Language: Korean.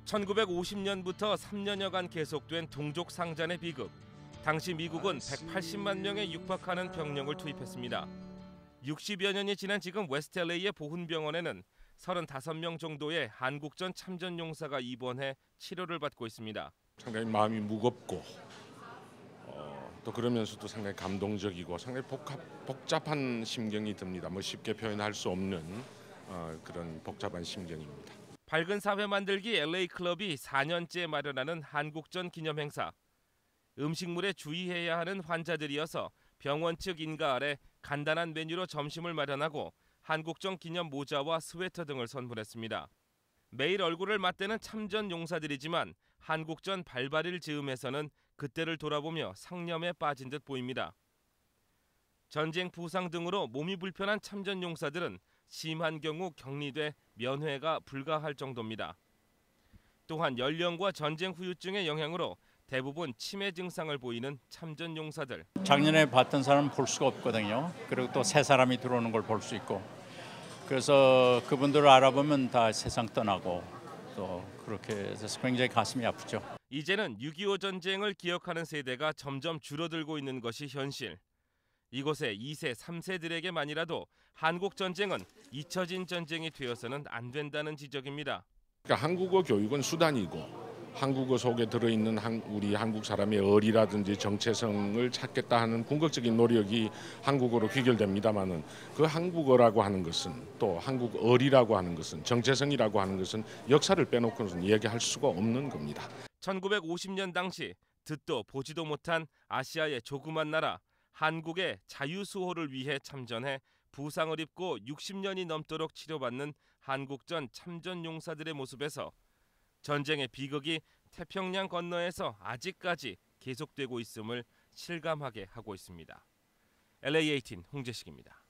1950년부터 3년여간 계속된 동족 상잔의 비극. 당시 미국은 180만 명에 육박하는 병력을 투입했습니다. 60여 년이 지난 지금 웨스트 LA의 보훈병원에는 35명 정도의 한국전 참전용사가 입원해 치료를 받고 있습니다. 상당히 마음이 무겁고 또 그러면서도 상당히 감동적이고 상당히 복잡한 심경이 듭니다. 쉽게 표현할 수 없는 그런 복잡한 심경입니다. 밝은 사회 만들기 LA 클럽이 4년째 마련하는 한국전 기념 행사. 음식물에 주의해야 하는 환자들이어서 병원 측 인가 아래 간단한 메뉴로 점심을 마련하고 한국전 기념 모자와 스웨터 등을 선물했습니다. 매일 얼굴을 맞대는 참전 용사들이지만 한국전 발발일 즈음에서는 그때를 돌아보며 상념에 빠진 듯 보입니다. 전쟁 부상 등으로 몸이 불편한 참전 용사들은 심한 경우 격리돼 면회가 불가할 정도입니다. 또한 연령과 전쟁 후유증의 영향으로 대부분 치매 증상을 보이는 참전 용사들. 작년에 봤던 사람은 볼 수가 없거든요. 그리고 또 새 사람이 들어오는 걸 볼 수 있고. 그래서 그분들을 알아보면 다 세상 떠나고 또 그렇게 해서 굉장히 가슴이 아프죠. 이제는 6.25 전쟁을 기억하는 세대가 점점 줄어들고 있는 것이 현실. 이곳의 2세, 3세들에게만이라도 한국 전쟁은 잊혀진 전쟁이 되어서는 안 된다는 지적입니다. 그러니까 한국어 교육은 수단이고 한국어 속에 들어있는 우리 한국 사람의 어리라든지 정체성을 찾겠다 하는 궁극적인 노력이 한국어로 귀결됩니다마는 그 한국어라고 하는 것은 또 한국어리라고 하는 것은 정체성이라고 하는 것은 역사를 빼놓고는 이야기할 수가 없는 겁니다. 1950년 당시 듣도 보지도 못한 아시아의 조그만 나라 한국의 자유수호를 위해 참전해 부상을 입고 60년이 넘도록 치료받는 한국전 참전용사들의 모습에서 전쟁의 비극이 태평양 건너에서 아직까지 계속되고 있음을 실감하게 하고 있습니다. LA18 홍재식입니다.